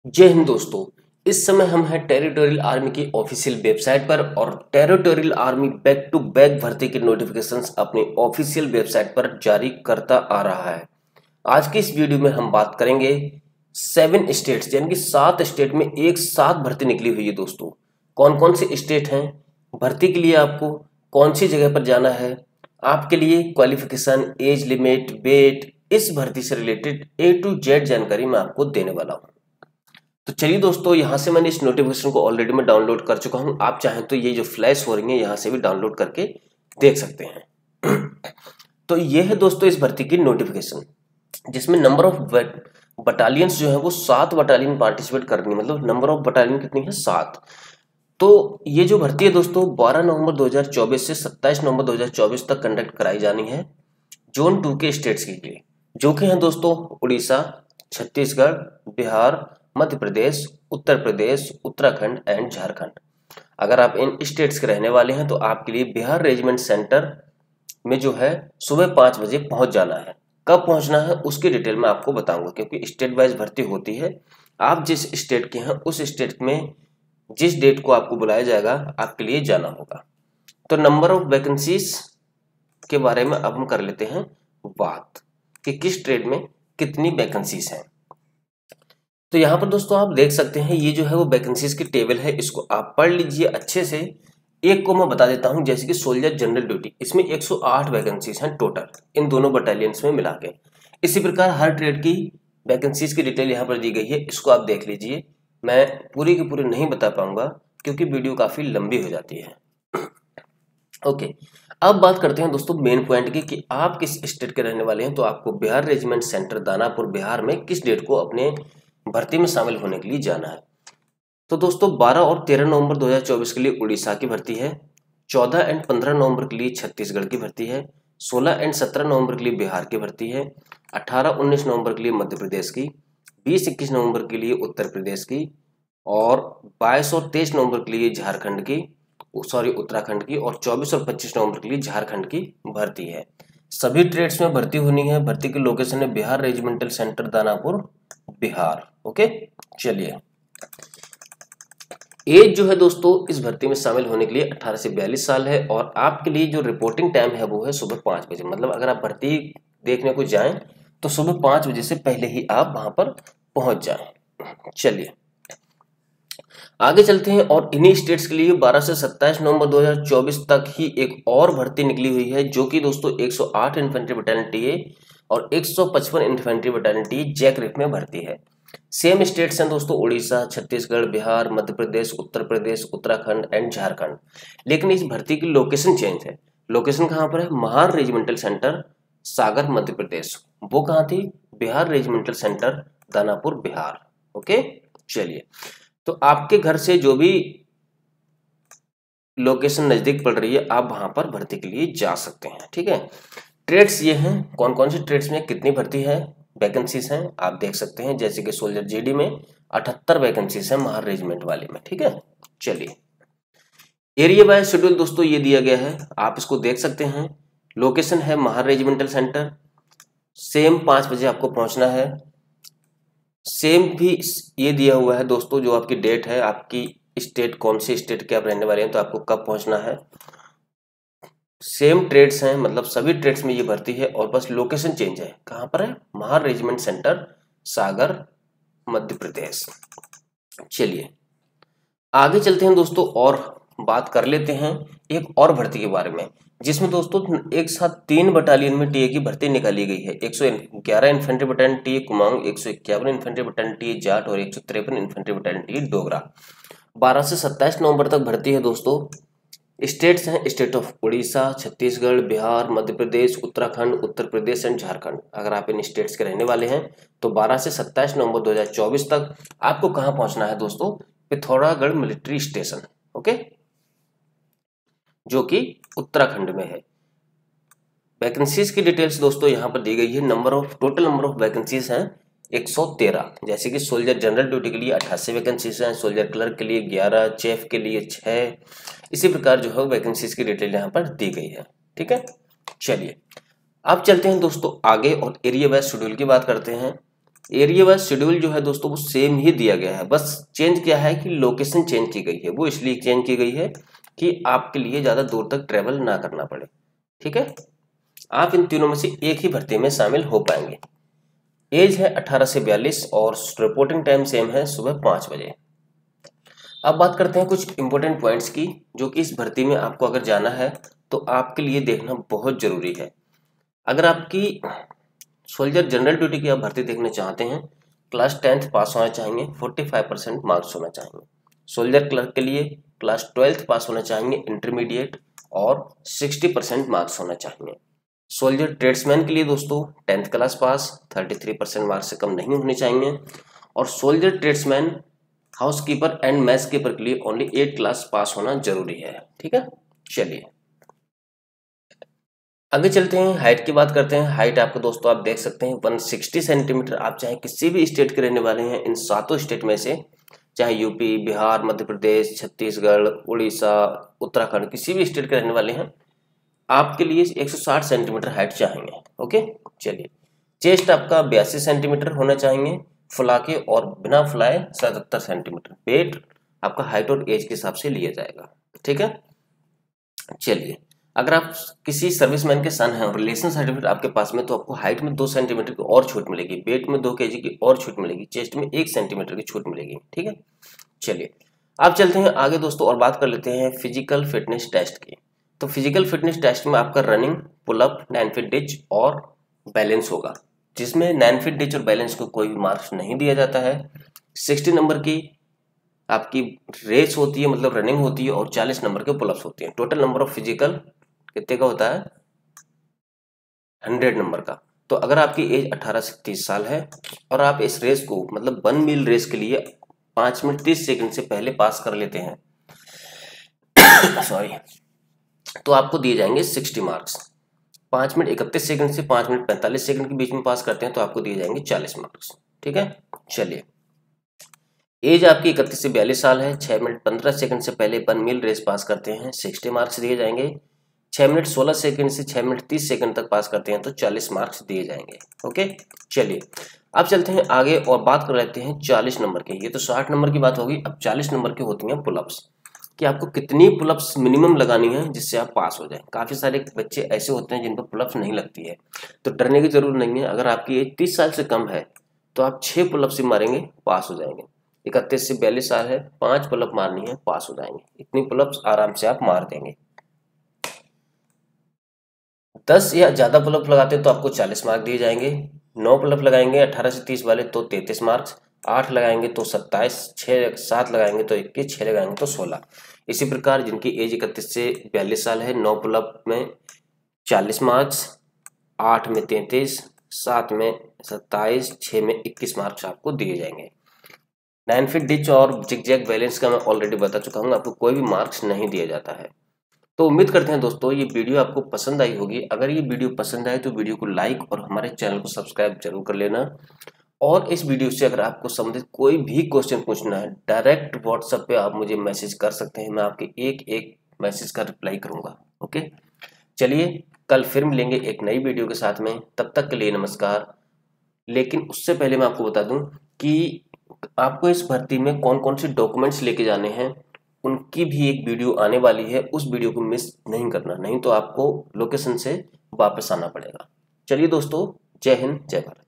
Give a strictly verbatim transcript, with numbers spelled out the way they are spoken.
जय हिंद दोस्तों। इस समय हम हैं टेरिटोरियल आर्मी की ऑफिशियल वेबसाइट पर और territorial army back to back भर्ती के नोटिफिकेशंस अपने ऑफिशियल वेबसाइट पर जारी करता आ रहा है। आज की इस वीडियो में हम बात करेंगे सेवन स्टेट्स यानी कि सात स्टेट में एक साथ भर्ती निकली हुई है दोस्तों। कौन कौन से स्टेट हैं, भर्ती के लिए आपको कौन सी जगह पर जाना है, आपके लिए क्वालिफिकेशन, एज लिमिट, वेट, इस भर्ती से रिलेटेड ए टू जेड जानकारी मैं आपको देने वाला हूँ। तो चलिए दोस्तों, यहाँ से मैंने इस नोटिफिकेशन को ऑलरेडी मैं डाउनलोड कर चुका हूँ। आप चाहें तो ये जो फ्लैश हो रही है यहाँ से भी डाउनलोड करके देख सकते हैं। तो ये है दोस्तों इस भर्ती की नोटिफिकेशन, जिसमें नंबर ऑफ बटालियंस जो है वो सात बटालियन पार्टिसिपेट करनी, मतलब नंबर ऑफ बटालियन कितनी है, सात। तो ये जो भर्ती है दोस्तों बारह नवंबर दो हज़ार चौबीस से सत्ताईस नवंबर दो हज़ार चौबीस तक कंडक्ट कराई जानी है जोन टू के स्टेट्स के लिए, जो कि हैं दोस्तों उड़ीसा, छत्तीसगढ़, बिहार, मध्य प्रदेश, उत्तर प्रदेश, उत्तराखंड एंड झारखंड। अगर आप इन स्टेट्स के रहने वाले हैं तो आपके लिए बिहार रेजिमेंट सेंटर में जो है सुबह पाँच बजे पहुंच जाना है। कब पहुंचना है उसकी डिटेल में आपको बताऊंगा, क्योंकि स्टेट वाइज भर्ती होती है। आप जिस स्टेट के हैं उस स्टेट में जिस डेट को आपको बुलाया जाएगा आपके लिए जाना होगा। तो नंबर ऑफ वैकेंसीज के बारे में अब हम कर लेते हैं बात कि किस ट्रेड में कितनी वैकेंसीज हैं। तो यहाँ पर दोस्तों आप देख सकते हैं ये जो है वो वैकेंसीज की टेबल है, इसको आप पढ़ लीजिए अच्छे से। एक को मैं बता देता हूँ, जैसे कि सोल्जर जनरल ड्यूटी, इसमें एक सौ आठ वैकेंसीज हैं टोटल इन दोनों बटालियंस में मिला के। इसी प्रकार हर ट्रेड की वैकेंसीज की डिटेल यहाँ पर दी गई है, इसको आप देख लीजिए। मैं पूरी की पूरी नहीं बता पाऊंगा क्योंकि वीडियो काफी लंबी हो जाती है। ओके, अब बात करते हैं दोस्तों मेन पॉइंट की कि आप किस स्टेट के रहने वाले हैं। तो आपको बिहार रेजिमेंट सेंटर दानापुर बिहार में किस डेट को अपने भर्ती में शामिल होने के लिए जाना है। तो दोस्तों बारह और तेरह नवंबर दो हज़ार चौबीस के लिए उड़ीसा की भर्ती है, चौदह एंड पंद्रह नवंबर के लिए छत्तीसगढ़ की भर्ती है, सोलह एंड सत्रह नवंबर के लिए बिहार की भर्ती है, अठारह उन्नीस नवंबर के लिए मध्य प्रदेश की, बीस इक्कीस नवंबर के लिए उत्तर प्रदेश की, और बाईस और तेईस नवंबर के लिए झारखंड की, सॉरी उत्तराखंड की, और चौबीस और पच्चीस नवंबर के लिए झारखंड की भर्ती है। सभी ट्रेड्स में भर्ती होनी है। भर्ती की लोकेशन है Bihar regimental centre Danapur Bihar. Okay, चलिए। एज जो है दोस्तों इस भर्ती में शामिल होने के लिए अठारह से बयालीस साल है, और आपके लिए जो रिपोर्टिंग टाइम है वो है सुबह पाँच बजे। मतलब अगर आप भर्ती देखने को जाएं तो सुबह पाँच बजे से पहले ही आप वहां पर पहुंच जाएं। चलिए आगे चलते हैं, और इन्हीं स्टेट्स के लिए बारह से सत्ताईस नवंबर दो हज़ार चौबीस तक ही एक और भर्ती निकली हुई है, जो कि दोस्तों एक सौ आठ इन्फेंट्री बटालियन टीए और एक सौ पचपन इन्फेंट्री बटालियन टीए जैकरेट में भर्ती है। सेम स्टेट्स हैं दोस्तों उड़ीसा, छत्तीसगढ़, बिहार, मध्य प्रदेश, उत्तर प्रदेश, उत्तराखंड एंड झारखंड। लेकिन इस भर्ती की लोकेशन चेंज है। लोकेशन कहाँ पर है? Mahar regimental centre Sagar Madhya Pradesh. वो कहाँ थी? Bihar regimental centre Danapur Bihar. Okay, चलिए। तो आपके घर से जो भी लोकेशन नजदीक पड़ रही है आप वहां पर भर्ती के लिए जा सकते हैं। ठीक है, ट्रेड्स ये हैं, कौन कौन से ट्रेड्स में कितनी भर्ती है, वैकेंसीज हैं आप देख सकते हैं। जैसे कि सोल्जर जीडी में अठहत्तर वैकेंसीज हैं महार रेजिमेंट वाले में। ठीक है, चलिए। एरिया बाय शेड्यूल दोस्तों ये दिया गया है, आप इसको देख सकते हैं। लोकेशन है महार रेजिमेंटल सेंटर, सेम पाँच बजे आपको पहुंचना है। सेम भी ये दिया हुआ है दोस्तों, जो आपकी डेट है, आपकी स्टेट कौन से स्टेट के आप रहने वाले हैं तो आपको कब पहुंचना है। सेम ट्रेड्स हैं, मतलब सभी ट्रेड्स में ये भर्ती है, और बस लोकेशन चेंज है। कहाँ पर है? Mahar regiment centre Sagar Madhya Pradesh. चलिए आगे चलते हैं दोस्तों, और बात कर लेते हैं एक और भर्ती के बारे में, जिसमें दोस्तों एक साथ तीन बटालियन में टीए की भर्ती निकाली गई है। एक सौ ग्यारह इन्फेंट्री बटालियन टीए कुमाऊं, एक सौ इक्यावन इन्फेंट्री बटालियन टीए जाट और एक सौ तिरपन इन्फेंट्री बटालियन टीए डोगरा। बारह से सत्ताईस नवंबर तक भर्ती है दोस्तों। स्टेट्स हैं state of Orissa, Chhattisgarh, Bihar, Madhya Pradesh, Uttarakhand, Uttar Pradesh and Jharkhand. अगर आप इन स्टेट्स के रहने वाले हैं तो बारह से सत्ताईस नवंबर दो हज़ार चौबीस तक आपको कहां पहुंचना है दोस्तों? Pithoragarh military station. ओके, जो कि उत्तराखंड में है। वैकेंसीज की डिटेल्स दोस्तों यहां पर दी गई है। Number of total number of vacancies हैं एक सौ तेरह। जैसे कि सोल्जर जनरल ड्यूटी के लिए अट्ठासी वैकेंसीज हैं, सोल्जर क्लर्क के लिए ग्यारह, चेफ के लिए छह। इसी प्रकार जो है वैकेंसीज की डिटेल यहाँ पर दी गई है। ठीक है, चलिए अब चलते हैं दोस्तों आगे और एरिया वाइज शेड्यूल की बात करते हैं। एरिया वाइज शेड्यूल जो है दोस्तों वो सेम ही दिया गया है, बस चेंज क्या है कि लोकेशन चेंज की गई है। वो इसलिए चेंज की गई है कि आपके लिए ज़्यादा दूर तक ट्रेवल ना करना पड़े। ठीक है, आप इन तीनों में से एक ही भर्ती में शामिल हो पाएंगे। एज है अठारह से बयालीस और रिपोर्टिंग टाइम सेम है सुबह पाँच बजे। अब बात करते हैं कुछ इंपॉर्टेंट पॉइंट्स की, जो कि इस भर्ती में आपको अगर जाना है तो आपके लिए देखना बहुत जरूरी है। अगर आपकी सोल्जर जनरल ड्यूटी की आप भर्ती देखना चाहते हैं, क्लास टेंथ पास होना चाहिए, पैंतालीस परसेंट मार्क्स होना चाहिए। सोल्जर क्लर्क के लिए क्लास ट्वेल्थ पास होना चाहिए इंटरमीडिएट और साठ परसेंट मार्क्स होना चाहिए। सोल्जर ट्रेड्समैन के लिए दोस्तों टेंथ क्लास पास, तैंतीस परसेंट मार्क्स से कम नहीं होने चाहिए। और soldier tradesman, housekeeper and mess keeper के लिए ओनली एट क्लास पास होना जरूरी है। ठीक है, चलिए आगे चलते हैं, हाइट की बात करते हैं। हाइट आपको दोस्तों आप देख सकते हैं एक सौ साठ सेंटीमीटर। आप चाहे किसी भी स्टेट के रहने वाले हैं, इन सातों स्टेट में से, चाहे यूपी, बिहार, मध्य प्रदेश, छत्तीसगढ़, उड़ीसा, उत्तराखंड, किसी भी स्टेट के रहने वाले हैं, आपके लिए एक सौ साठ सेंटीमीटर हाइट चाहिए। ओके, चलिए चेस्ट आपका बयासी सेंटीमीटर होना चाहिए फुलाके, और बिना फुलाए सतहत्तर सेंटीमीटर। वेट आपका हाइट और एज के हिसाब से लिया जाएगा। ठीक है, चलिए अगर आप किसी सर्विसमैन के सन हैं और रिलेशन सर्टिफिकेट आपके पास में, तो आपको हाइट में दो सेंटीमीटर की और छूट मिलेगी, वेट में दो केजी की और छूट मिलेगी, चेस्ट में एक सेंटीमीटर की छूट मिलेगी। ठीक है, चलिए अब चलते हैं आगे दोस्तों और बात कर लेते हैं फिजिकल फिटनेस टेस्ट की। तो फिजिकल फिटनेस टेस्ट में आपका running, pull up, nine feet ditch और बैलेंस होगा, जिसमें नाइन फीट डिच और बैलेंस को कोई भी मार्क्स नहीं दिया जाता है। सिक्सटी नंबर की आपकी रेस होती है, मतलब रनिंग होती है, और चालीस नंबर के पुलअप्स होती हैं। टोटल नंबर ऑफ फिजिकल कितने का होता है? हंड्रेड नंबर का। तो अगर आपकी एज अठारह से तीस साल है और आप इस रेस को, मतलब वन मील रेस के लिए पाँच मिनट तीस सेकंड से पहले पास कर लेते हैं सॉरी, तो आपको दिए जाएंगे साठ मार्क्स। पाँच मिनट इकतीस सेकंड से पाँच मिनट पैंतालीस सेकंड के बीच में पास करते हैं तो आपको दिए जाएंगे चालीस मार्क्स। ठीक है, चलिए एज आपकी इकतीस से बयालीस साल है, छः मिनट पंद्रह सेकंड से पहले वन मील रेस पास करते हैं, साठ मार्क्स दिए जाएंगे। छः मिनट सोलह सेकंड से छः मिनट तीस सेकंड तक पास करते हैं तो चालीस मार्क्स दिए जाएंगे। ओके, चलिए अब चलते हैं आगे और बात कर लेते हैं चालीस नंबर के। ये तो साठ नंबर की बात होगी, अब चालीस नंबर की होती हैं पुलअप्स, कि आपको कितनी पुलअप्स मिनिमम लगानी है जिससे आप पास हो जाएं। काफ़ी सारे बच्चे ऐसे होते हैं जिन पर पुलअप्स नहीं लगती है, तो डरने की जरूरत नहीं है। अगर आपकी एज तीस साल से कम है तो आप छः पुलअप्स ही मारेंगे, पास हो जाएंगे। इकतीस से बयालीस साल है, पाँच पुलअप मारनी है, पास हो जाएंगे। इतनी पुलअप्स आराम से आप मार देंगे। दस या ज़्यादा पुलअप लगाते हैं तो आपको चालीस मार्क दिए जाएंगे। नौ पुलअप लगाएंगे अठारह से तीस वाले तो तैंतीस मार्क्स, आठ लगाएंगे तो सत्ताईस, छः सात लगाएंगे तो इक्कीस, छः लगाएंगे तो सोलह। इसी प्रकार जिनकी एज इकतीस से बयालीस साल है, नौ पुलअप में चालीस मार्क्स, आठ में तैंतीस, सात में सत्ताईस, छः में इक्कीस मार्क्स आपको दिए जाएंगे। नाइन फीट डिच और जिग-जैग बैलेंस का मैं ऑलरेडी बता चुका हूँ, आपको कोई भी मार्क्स नहीं दिया जाता है। तो उम्मीद करते हैं दोस्तों ये वीडियो आपको पसंद आई होगी। अगर ये वीडियो पसंद आए तो वीडियो को लाइक और हमारे चैनल को सब्सक्राइब जरूर कर लेना। और इस वीडियो से अगर आपको संबंधित कोई भी क्वेश्चन पूछना है, डायरेक्ट व्हाट्सएप पे आप मुझे मैसेज कर सकते हैं, मैं आपके एक एक मैसेज का रिप्लाई करूंगा। ओके, चलिए कल फिर मिलेंगे एक नई वीडियो के साथ में, तब तक के लिए नमस्कार। लेकिन उससे पहले मैं आपको बता दूं कि आपको इस भर्ती में कौन कौन से डॉक्यूमेंट्स लेके जाने हैं, उनकी भी एक वीडियो आने वाली है। उस वीडियो को मिस नहीं करना, नहीं तो आपको लोकेशन से वापस आना पड़ेगा। चलिए दोस्तों, जय हिंद, जय भारत।